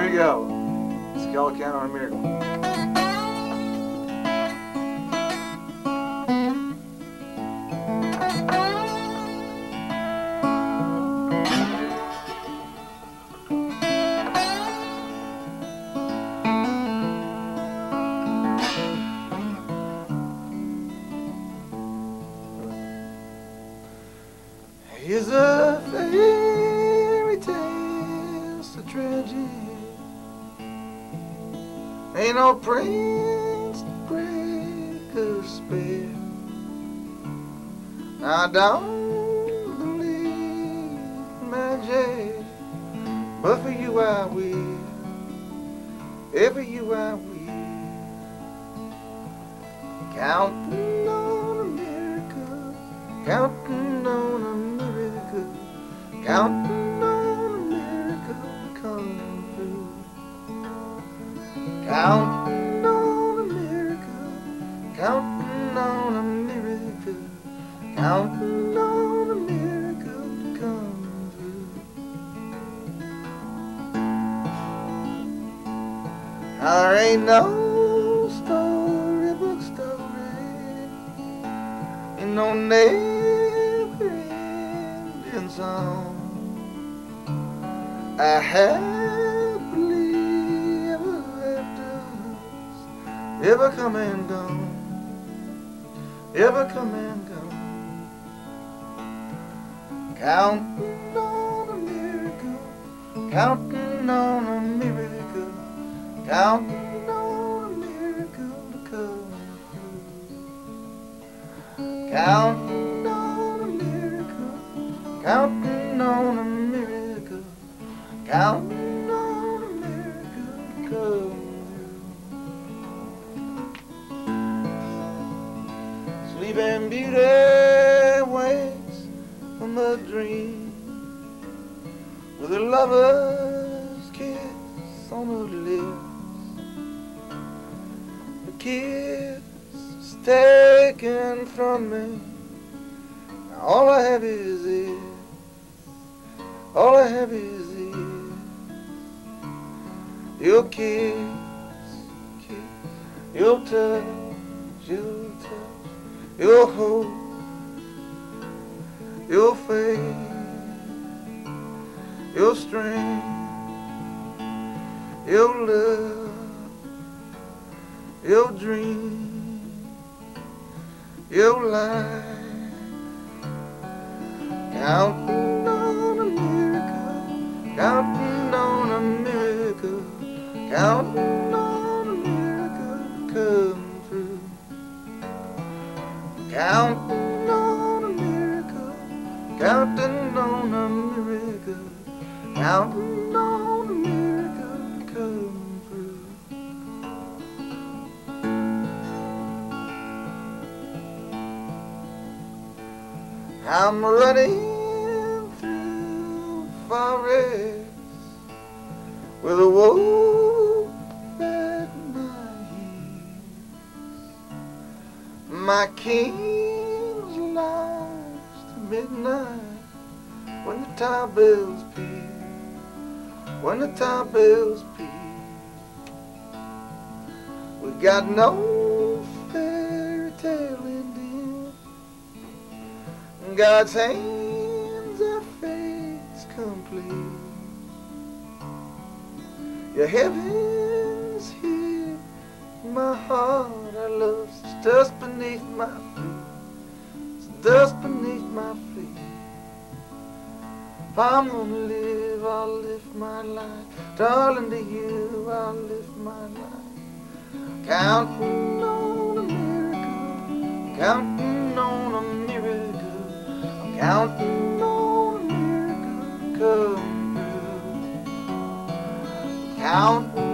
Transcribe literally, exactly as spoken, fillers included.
Here we go. Skull Count on a Miracle. Here's a fairy tale, it's a tragedy. Ain't no prince to break her spell. I don't believe in magic, but for you I will. Yeah, for you I will. Counting on a miracle, counting on a miracle, counting on a miracle to come through. Counting on a miracle, counting on a miracle, counting on a miracle to come through. There ain't no storybook story, ain't no never ending song. I happily ever afters, ever come and gone, ever come and gone. Counting on a miracle, counting on a miracle, counting on a miracle to come through. Counting on a miracle, counting on a miracle, counting on a miracle to come through. Sleeping Beauty wakes from a dream with a lover's kiss on her lips. The kiss is taken from me. Now all I have is it. All I have is it. Your kiss, kiss, your touch, your touch, your hope, your faith, your strength, your love, your dream, your life. Counting on a miracle, counting on a miracle, counting on a miracle to come through. Counting on a miracle, counting on a miracle, counting on a miracle to come through. I'm running through the forest with a wolf at my heels. My king's lost at midnight when the tower bells peal, when the tower bells peal. We got no fairy tale ending. God's hands are fate's complete. Your heaven's here, my heart I love. It's dust beneath my feet, it's dust beneath my feet. If I'm gonna live, I'll live my life. Darling, to you, I'll live my life. Counting on a miracle, counting on a miracle, counting on a miracle to come through. Counting